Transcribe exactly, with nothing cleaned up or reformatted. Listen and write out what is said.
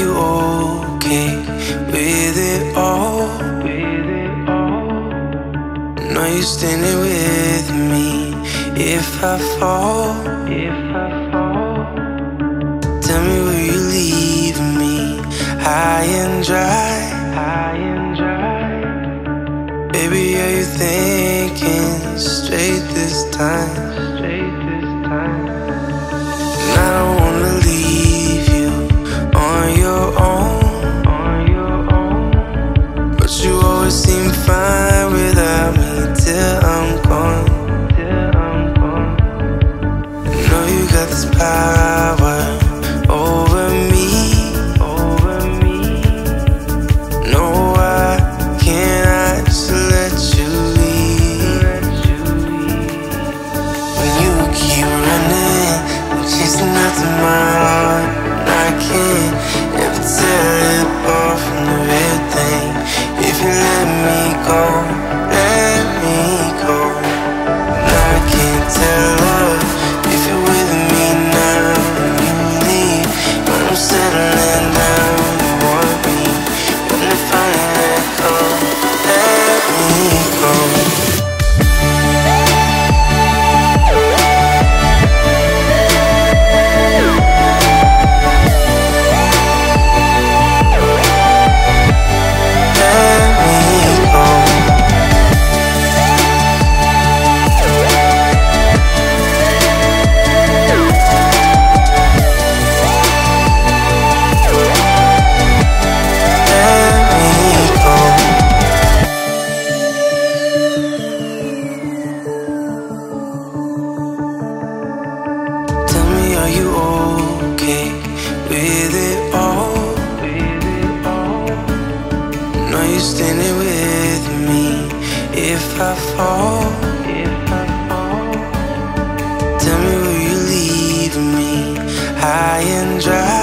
you okay with it all? Know you standing with me if I fall. Tell me, will you leave me high and dry? Baby, are you thinking straight this time? And I don't wanna leave you on your own, but you always seem fine without me till I'm gone. Know you got this power over me. No, I can't, I just let you leave. When you keep running and chasing after my heart, and I can't ever tell it apart from the real thing. If you let me go, let me go. And I can't tell love if you're with me now. When you leave, when I'm settling down, you want me. When I finally let go, let me go. Are you okay with it all? Know you standing with me if I fall. Tell me, will you leave me high and dry?